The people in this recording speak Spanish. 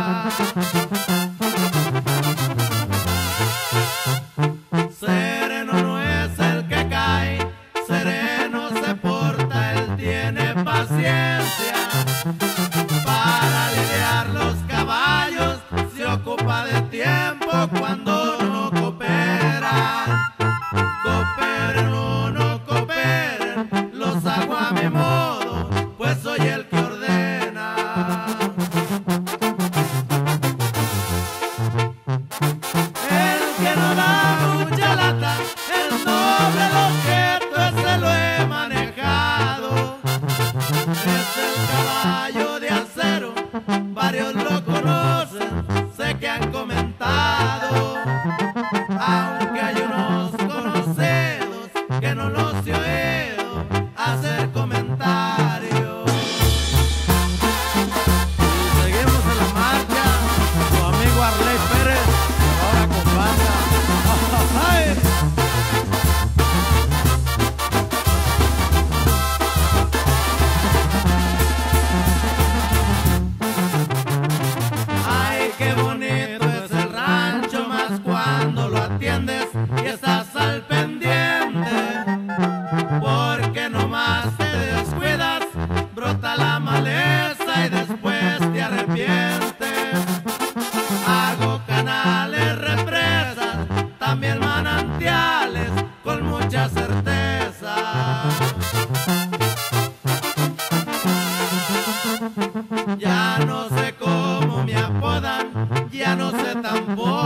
Sereno no es el que cae, sereno se porta, él tiene paciencia. Para lidiar los caballos se ocupa de tiempo cuando no coopera. Cooperen o no cooperen, los hago a mi modo, pues soy el que ordena. El que no da mucha lata, el noble objeto, ese lo he manejado. Es el caballo de acero, varios lo conocen, sé que han comentado. Aunque hay unos conocidos que no los he oído hacer comentarios. Seguimos en la marcha, su amigo Arley Pérez, ahora con banda. ¡Ay! Ay, qué bonito es el rancho, más cuando lo atiendes y estás al pendiente, porque nomás te descuidas, brota la maleza y después te arrepientes. Hago canales, represas, también manantiales, con mucha certeza. Ya no sé cómo me apodan, ya no sé tampoco